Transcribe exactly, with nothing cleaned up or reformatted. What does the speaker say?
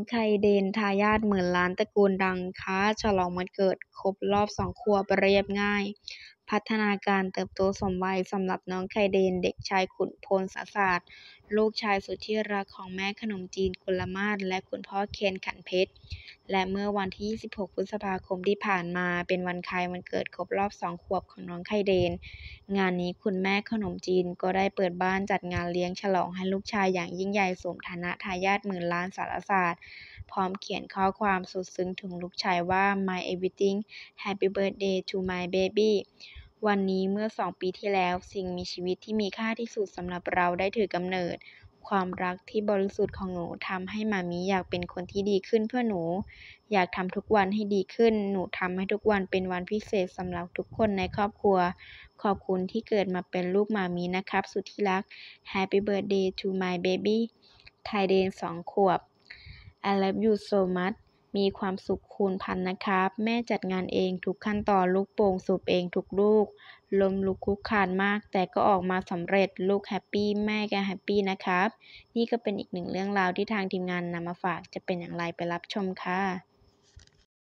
ไคเดนทายาทหมื่นล้านตระกูลดังค้าฉลองวันเกิดครบรอบสองขวบเรียบง่ายพัฒนาการเติบโตสมวัยสำหรับน้องไคเดนเด็กชายขุนพลสศาสตร์ลูกชายสุดที่รักของแม่ขนมจีนกุลมาศและคุณพ่อเคนขันเพชรและเมื่อวันที่ยี่สิบหกพฤษภาคมที่ผ่านมาเป็นวันคล้ายวันเกิดครบรอบสองขวบของน้องไคเดนงานนี้คุณแม่ขนมจีนก็ได้เปิดบ้านจัดงานเลี้ยงฉลองให้ลูกชายอย่างยิ่งใหญ่สมฐานะทายาทหมื่นล้านสารศาสตร์พร้อมเขียนข้อความสุดซึ้งถึงลูกชายว่า My everything Happy birthday to my baby วันนี้เมื่อสองปีที่แล้วสิ่งมีชีวิตที่มีค่าที่สุดสำหรับเราได้ถือกำเนิดความรักที่บริสุทธิ์ของหนูทำให้มามีอยากเป็นคนที่ดีขึ้นเพื่อหนูอยากทำทุกวันให้ดีขึ้นหนูทำให้ทุกวันเป็นวันพิเศษสำหรับทุกคนในครอบครัวขอบคุณที่เกิดมาเป็นลูกมามีนะครับสุดที่รัก Happy birthday to my baby ไทเดนสองขวบ I love you so much มีความสุขคูณพันนะครับแม่จัดงานเองทุกขั้นตอนลูกโป่งสูบเองทุกลูกล้มลุกคลุกคลานมากแต่ก็ออกมาสำเร็จลูกแฮปปี้แม่ก็แฮปปี้นะครับนี่ก็เป็นอีกหนึ่งเรื่องราวที่ทางทีมงานนำมาฝากจะเป็นอย่างไรไปรับชมค่ะ